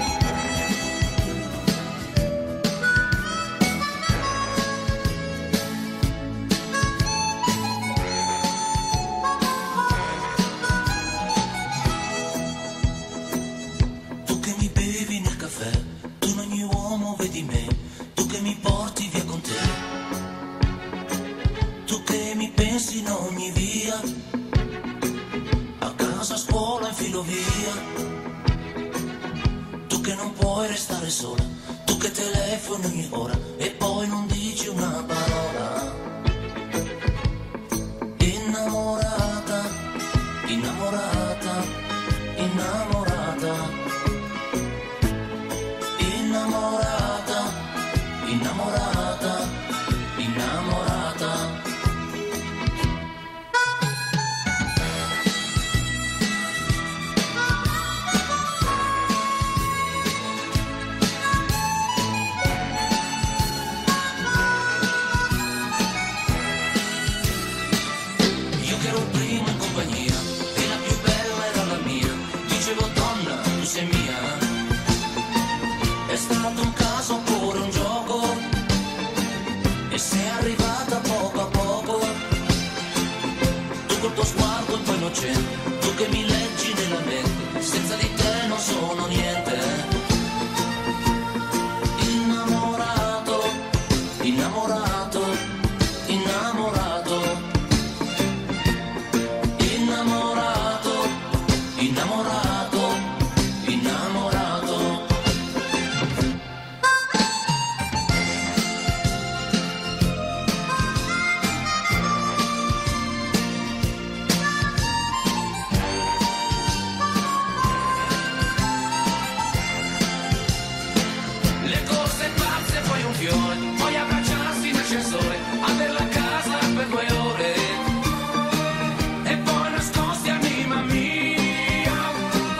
Tu che mi bevi nel caffè, tu in ogni uomo vedi me, tu che mi porti via con te, tu che mi pensi in ogni via, a casa, a scuola, in filovia, tu che non puoi restare sola, tu che telefoni ogni ora e poi non dici una parola. Innamorata, innamorata, innamorata, innamorata, innamorata, innamorata. Io che ero il primo in compagnia e la più bella era la mia, dicevo donna tu sei mia. È stato un caso oppure un gioco e sei arrivata poco a poco. Tu col tuo sguardo un po' innocente, tu che mi leggi nella mente, senza di te non sono niente. Innamorato, innamorato, innamorato, innamorato, innamorato, innamorato. Le corse pazze, poi un fiore, poi abbracciarsi in ascensore, averla a casa per due ore e poi nascosti anima mia.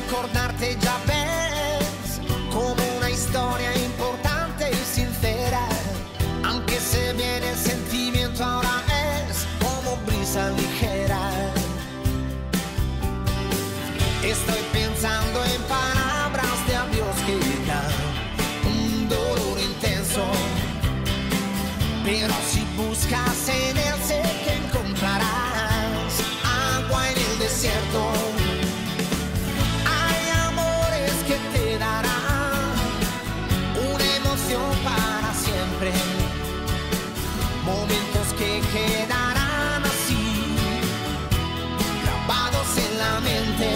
recordarte ya ves como una historia importante y sincera. Aunque se viene el sentimiento, ahora es como brisa ligera. Estoy pensando en palabras de adiós que dan un dolor intenso. Pero si buscas en él sé que encontrarás agua en el desierto. Hay amores que te darán una emoción para siempre. Momentos que quedarán así, grabados en la mente.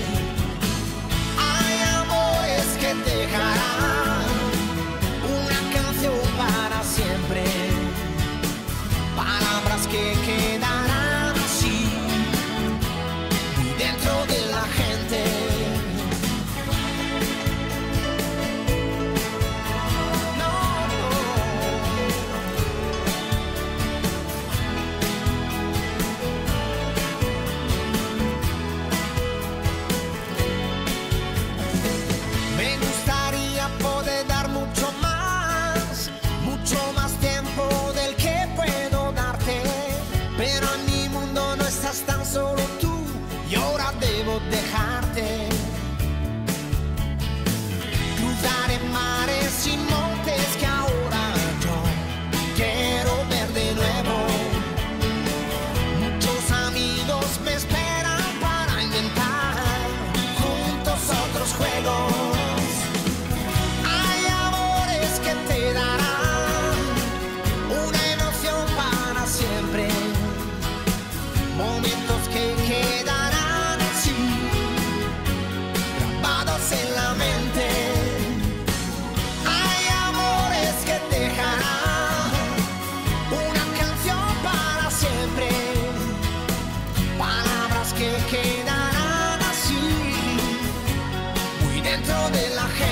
Hay amores que dejarán una canción para siempre. Palabras que quedarán así, muy dentro de la gente. Me gustaría poder dar mucho más, mucho más tiempo del que puedo darte. Pero en mi mundo no estás tan solo tú y ahora debo dejarte. Cruzaré mares y montes que ahora yo quiero ver de nuevo. Muchos amigos me esperan para inventar juntos otros juegos. Hay amores que te darán una emoción para siempre. Momentos que quedarán así, grabados en la mente. Hay amores que dejarán una canción para siempre. Palabras que quedarán así, muy dentro de la gente.